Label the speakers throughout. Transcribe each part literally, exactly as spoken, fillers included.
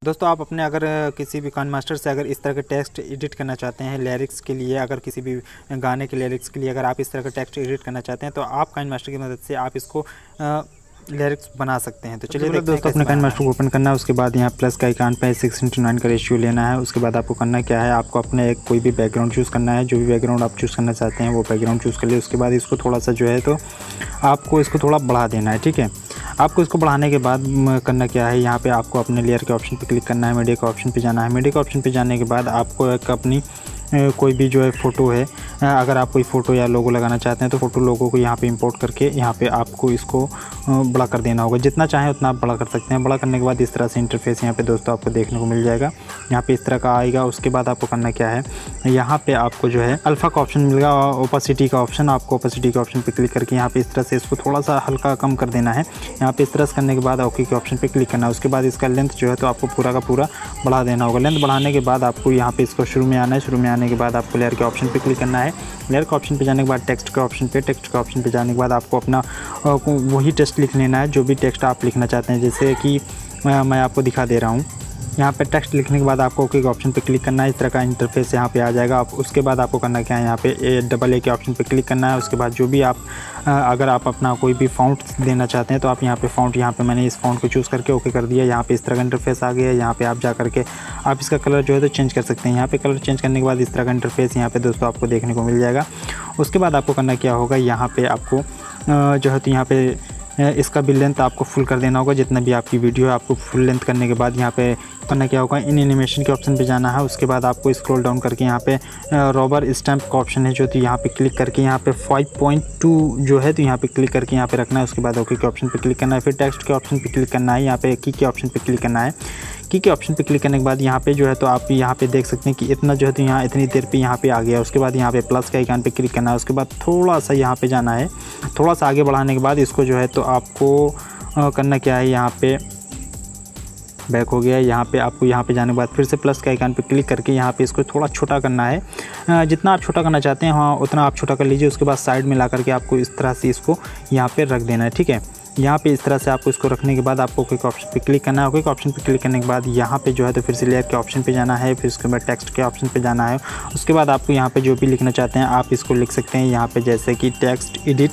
Speaker 1: दोस्तों आप अपने अगर किसी भी काइन मास्टर से अगर इस तरह के टेक्स्ट एडिट करना चाहते हैं लिरिक्स के लिए, अगर किसी भी गाने के लिरिक्स के लिए अगर आप इस तरह का टेक्स्ट एडिट करना चाहते हैं तो आप काइन मास्टर की मदद से आप इसको लिरिक्स बना सकते हैं। तो चलिए देखते हैं दोस्तों, अपने काइन मास्टर को ओपन करना है। उसके बाद यहाँ प्लस का आइकन पे सिक्स इंटू नाइन का रेशियो लेना है। उसके बाद आपको करना क्या है, आपको अपने एक कोई भी बैकग्राउंड चूज़ करना है। जो भी बैकग्राउंड आप चूज़ करना चाहते हैं वो बैकग्राउंड चूज़ कर लिए। उसके बाद इसको थोड़ा सा जो है तो आपको इसको थोड़ा बढ़ा देना है। ठीक है, आपको इसको बढ़ाने के बाद करना क्या है, यहाँ पे आपको अपने लेयर के ऑप्शन पे क्लिक करना है, मीडिया के ऑप्शन पे जाना है। मीडिया के ऑप्शन पे जाने के बाद आपको एक अपनी कोई भी जो है फ़ोटो है, अगर आप कोई फ़ोटो या लोगो लगाना चाहते हैं तो फ़ोटो लोगो को यहाँ पे इंपोर्ट करके यहाँ पे आपको इसको बड़ा कर देना होगा। जितना चाहें उतना आप बड़ा कर सकते हैं। बड़ा करने के बाद इस तरह से इंटरफेस यहाँ पे दोस्तों आपको देखने को मिल जाएगा। यहाँ पे इस तरह का आएगा। उसके बाद आपको करना क्या है, यहाँ पे आपको जो है अल्फ़ा का ऑप्शन मिलेगा, ओपेसिटी का ऑप्शन। आपको ओपेसिटी के ऑप्शन पर क्लिक करके यहाँ पे इस तरह से इसको थोड़ा सा हल्का कम कर देना है। यहाँ पे इस तरह से करने के बाद ओके के ऑप्शन पर क्लिक करना है। उसके बाद इसका लेंथ जो है तो आपको पूरा का पूरा बढ़ा देना होगा। लेंथ बढ़ाने के बाद आपको यहाँ पे इसको शुरू में आना है। शुरू में आने के बाद आपको लेयर के ऑप्शन पे क्लिक करना है। लेयर के ऑप्शन पे जाने के बाद टेक्स्ट के ऑप्शन पे टेक्स्ट के ऑप्शन पे जाने के बाद आपको अपना वही टेक्स्ट लिख लेना है, जो भी टेक्स्ट आप लिखना चाहते हैं। जैसे कि मैं आपको दिखा दे रहा हूँ। यहाँ पे टेक्स्ट लिखने के बाद आपको ओके के ऑप्शन पे क्लिक करना है। इस तरह का इंटरफेस यहाँ पे आ जाएगा। आप उसके बाद आपको करना क्या है, यहाँ पे ए डबल ए के ऑप्शन पे क्लिक करना है। उसके बाद जो भी आप अगर आप अपना कोई भी फ़ॉन्ट देना चाहते हैं तो आप यहाँ पे फ़ॉन्ट, यहाँ पे मैंने इस फ़ॉन्ट को चूज़ करके ओके कर दिया। यहाँ पे इस तरह का इंटरफेस आ गया। यहाँ पे आप जा करके आप इसका कलर जो है तो चेंज कर सकते हैं। यहाँ पे कलर चेंज करने के बाद इस तरह का इंटरफेस यहाँ पे दोस्तों आपको देखने को मिल जाएगा। उसके बाद आपको करना क्या होगा, यहाँ पे आपको जो है तो यहाँ पे इसका भी लेंथ आपको फुल कर देना होगा। जितना भी आपकी वीडियो है आपको फुल लेंथ करने के बाद यहाँ पे करना क्या होगा, इन एनिमेशन के ऑप्शन पे जाना है। उसके बाद आपको स्क्रॉल डाउन करके यहाँ पे रबर स्टैम्प का ऑप्शन है जो तो यहाँ पे क्लिक करके यहाँ पे फाइव पॉइंट टू जो है तो यहाँ पे क्लिक करके यहाँ पे रखना है। उसके बाद ओके के ऑप्शन पे क्लिक करना है। फिर टेक्स्ट के ऑप्शन पे क्लिक करना है। यहाँ पे की के ऑप्शन पे क्लिक करना है। की के ऑप्शन पे क्लिक करने के बाद यहाँ पे जो है तो आप यहाँ पे देख सकते हैं कि इतना जो है तो यहाँ इतनी देर पे यहाँ पे आ गया। उसके बाद यहाँ पे प्लस के आइकन पे क्लिक करना है। उसके बाद थोड़ा सा यहाँ पे जाना है। थोड़ा सा आगे बढ़ाने के बाद इसको जो है तो आपको करना क्या है, यहाँ पे बैक हो गया। यहाँ पे आपको यहाँ पे जाने के बाद फिर से प्लस के आइकन पे क्लिक करके यहाँ पे इसको थोड़ा छोटा करना है। जितना आप छोटा करना चाहते हैं हाँ उतना आप छोटा कर लीजिए। उसके बाद साइड में ला करके आपको इस तरह से इसको यहाँ पे रख देना है। ठीक है, यहाँ पे इस तरह से आपको इसको रखने के बाद आपको ओके के ऑप्शन पे क्लिक करना है। ओके के ऑप्शन पे क्लिक करने के बाद यहाँ पे जो है तो फिर से लेयर के ऑप्शन पे जाना है। फिर उसके बाद टेक्स्ट के ऑप्शन पे जाना है। उसके बाद आपको यहाँ पे जो भी लिखना चाहते हैं आप इसको लिख सकते हैं। यहाँ पे जैसे कि टेक्स्ट एडिट,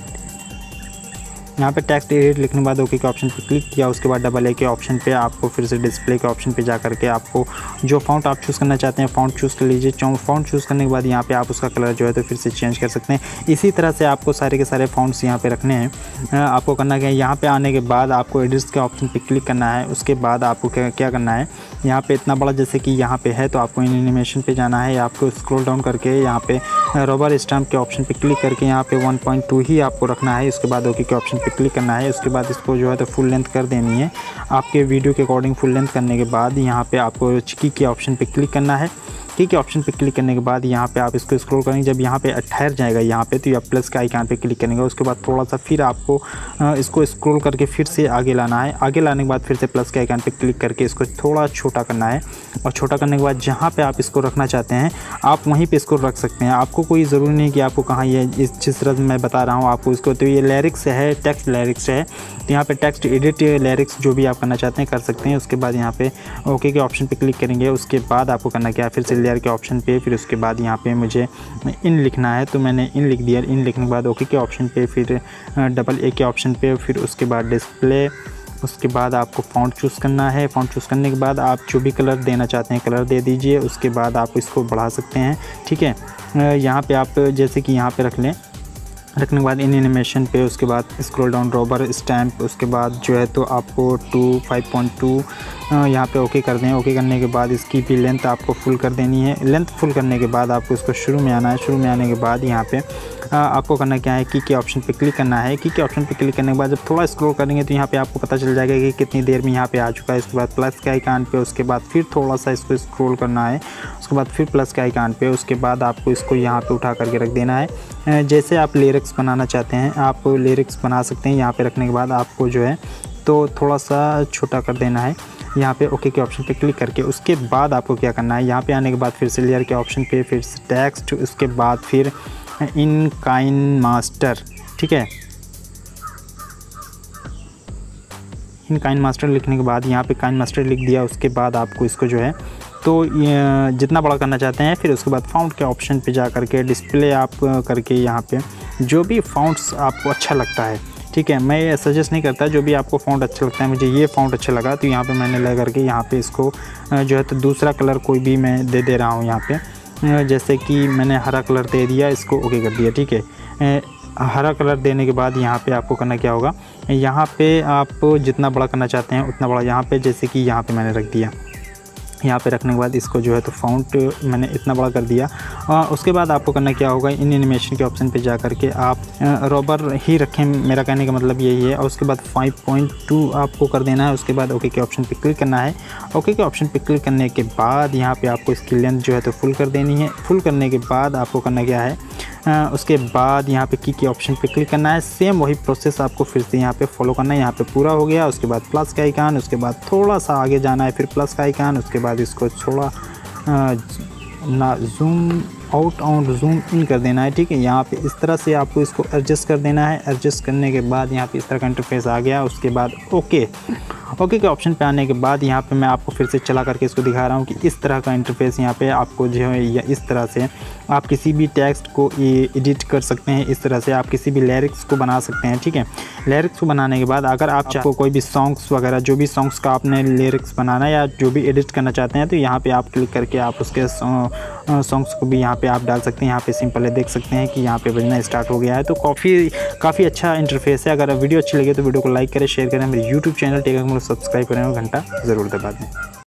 Speaker 1: यहाँ पे टेक्स्ट एडिट लिखने के बाद ओके के ऑप्शन पे क्लिक किया। उसके बाद डबल ए के ऑप्शन पे आपको फिर से डिस्प्ले के ऑप्शन पे जा करके आपको जो फ़ॉन्ट आप चूज़ करना चाहते हैं फ़ॉन्ट चूज़ कर लीजिए। फ़ॉन्ट चूज़ करने के बाद यहाँ पे आप उसका कलर जो है तो फिर से चेंज कर सकते हैं। इसी तरह से आपको सारे के सारे फ़ॉन्ट्स यहाँ पे रखने हैं। आपको करना क्या है, यहाँ पे आने के बाद आपको एडिट्स के ऑप्शन पे क्लिक करना है। उसके बाद आपको क्या क्या करना है, यहाँ पे इतना बड़ा जैसे कि यहाँ पे है तो आपको इन एनिमेशन पे जाना है। आपको स्क्रॉल डाउन करके यहाँ पे रबर स्टैम्प के ऑप्शन पे क्लिक करके यहाँ पे वन पॉइंट टू ही आपको रखना है। उसके बाद ओके के ऑप्शन पे क्लिक करना है। उसके बाद इसको जो है तो फुल लेंथ कर देनी है। आपके वीडियो के अकॉर्डिंग फुल लेंथ करने के बाद यहाँ पे आपको की के ऑप्शन पे क्लिक करना है। की के ऑप्शन पे क्लिक करने के बाद यहाँ पे आप इसको स्क्रॉल करेंगे। जब यहाँ पे ठहर जाएगा यहाँ पे तो आप प्लस के आइकन पे क्लिक करेंगे। उसके बाद थोड़ा सा फिर आपको इसको स्क्रॉल करके फिर से आगे लाना है। आगे लाने के बाद फिर से प्लस के आइकन पे क्लिक करके इसको थोड़ा छोटा करना है। और छोटा करने के बाद जहाँ पे आप इसको रखना चाहते हैं आप वहीं पे इसको रख सकते हैं। आपको कोई ज़रूरी नहीं कि आपको कहाँ ये इस जिस तरह मैं बता रहा हूँ आपको इसको। तो ये लिरिक्स है, टेक्स्ट लिरिक्स है, तो यहाँ पे टेक्स्ट एडिट लिरिक्स जो भी आप करना चाहते हैं कर सकते हैं। उसके बाद यहाँ पे ओके के ऑप्शन पे क्लिक करेंगे। उसके बाद आपको करना क्या है, फिर से लेयर के ऑप्शन पे, फिर उसके बाद यहाँ पे मुझे इन लिखना है तो मैंने इन लिख दिया। इन लिखने के बाद ओके के ऑप्शन पे, फिर डबल ए के ऑप्शन पे, फिर उसके बाद डिस्प्ले। उसके बाद आपको फ़ॉन्ट चूज़ करना है। फ़ॉन्ट चूज़ करने के बाद आप जो भी कलर देना चाहते हैं कलर दे दीजिए। उसके बाद आप इसको बढ़ा सकते हैं। ठीक है, यहाँ पे आप जैसे कि यहाँ पे रख लें। रखने के बाद इन एनिमेशन पे, उसके बाद स्क्रॉल डाउन रबर स्टैम्प। उसके बाद जो है तो आपको टू फाइव पॉइंट टू यहाँ पे ओके कर दें। ओके करने के बाद इसकी भी लेंथ आपको फुल कर देनी है। लेंथ फुल करने के बाद आपको इसको शुरू में आना है। शुरू में आने के बाद यहाँ पे आपको करना क्या है, की के ऑप्शन पे क्लिक करना है। की के ऑप्शन पे क्लिक करने के बाद जब थोड़ा स्क्रॉल करेंगे तो यहाँ पे आपको पता चल जाएगा कि कितनी देर में यहाँ पे आ चुका है। उसके बाद प्लस के आइकन पे, उसके बाद फिर थोड़ा सा इसको स्क्रॉल करना है। उसके बाद फिर प्लस के आइकन पे, उसके बाद आपको इसको यहाँ पे उठा करके रख देना है। जैसे आप लिरिक्स बनाना चाहते हैं आप लिरिक्स बना सकते हैं। यहाँ पे रखने के बाद आपको जो है तो थोड़ा सा छोटा कर देना है। यहाँ पे ओके के ऑप्शन पे क्लिक करके उसके बाद आपको क्या करना है, यहाँ पे आने के बाद फिर से लेयर के ऑप्शन पे, फिर से टेक्स्ट, उसके बाद फिर इन काइन मास्टर। ठीक है, इन काइन मास्टर लिखने के बाद यहाँ पे काइन मास्टर लिख दिया, उसके बाद आपको इसको जो है तो जितना बड़ा करना चाहते हैं, फिर उसके बाद फ़ॉन्ट के ऑप्शन पे जा करके डिस्प्ले आप करके यहाँ पे जो भी फ़ॉन्ट्स आपको अच्छा लगता है, ठीक है, मैं सजेस्ट नहीं करता, जो भी आपको फ़ॉन्ट अच्छा लगता है, मुझे ये फ़ॉन्ट अच्छा लगा तो यहाँ पे मैंने लगा करके यहाँ पे इसको जो है तो दूसरा कलर कोई भी मैं दे दे रहा हूँ यहाँ पे, जैसे कि मैंने हरा कलर दे दिया, इसको ओके कर दिया, ठीक है। हरा कलर देने के बाद यहाँ पे आपको करना क्या होगा, यहाँ पे आप जितना बड़ा करना चाहते हैं उतना बड़ा, यहाँ पे जैसे कि यहाँ पे मैंने रख दिया, यहाँ पे रखने के बाद इसको जो है तो फ़ॉन्ट मैंने इतना बड़ा कर दिया। और उसके बाद आपको करना क्या होगा, इन एनिमेशन के ऑप्शन पे जा करके आप रबर ही रखें, मेरा कहने का मतलब यही है। और उसके बाद फाइव पॉइंट टू आपको कर देना है। उसके बाद ओके के ऑप्शन पे क्लिक करना है। ओके के ऑप्शन पे क्लिक करने के बाद यहाँ पे आपको इसकी लेंथ जो है तो फुल कर देनी है। फुल करने के बाद आपको करना क्या है, आ, उसके बाद यहाँ पे की के ऑप्शन पे क्लिक करना है। सेम वही प्रोसेस आपको फिर से यहाँ पे फॉलो करना है। यहाँ पे पूरा हो गया, उसके बाद प्लस का आइकन, उसके बाद थोड़ा सा आगे जाना है, फिर प्लस का आइकन, उसके बाद इसको थोड़ा ना जूम आउट और जूम इन कर देना है। ठीक है, यहाँ पे इस तरह से आपको इसको एडजस्ट कर देना है। एडजस्ट करने के बाद यहाँ पे इस तरह का इंटरफेस आ गया। उसके बाद ओके ओके के ऑप्शन पे आने के बाद यहाँ पे मैं आपको फिर से चला करके इसको दिखा रहा हूँ कि इस तरह का इंटरफेस यहाँ पे आपको जो है, या इस तरह से आप किसी भी टेक्स्ट को एडिट कर सकते हैं। इस तरह से आप किसी भी लिरिक्स को बना सकते हैं। ठीक है, लिरिक्स को बनाने के बाद अगर आप आपको कोई भी सॉन्ग्स वगैरह, जो भी सॉन्ग्स का आपने लिरिक्स बनाना या जो भी एडिट करना चाहते हैं, तो यहाँ पे आप क्लिक करके आप उसके सॉन्ग्स को भी यहाँ पे आप डाल सकते हैं। यहाँ पे सिंपल है, देख सकते हैं कि यहाँ पे बजना स्टार्ट हो गया है। तो काफ़ी काफ़ी अच्छा इंटरफेस है। अगर वीडियो अच्छी लगे तो वीडियो को लाइक करें, शेयर करें। मेरे यूट्यूब चैनल टेक सब्सक्राइब करें और घंटा ज़रूर दबा दें।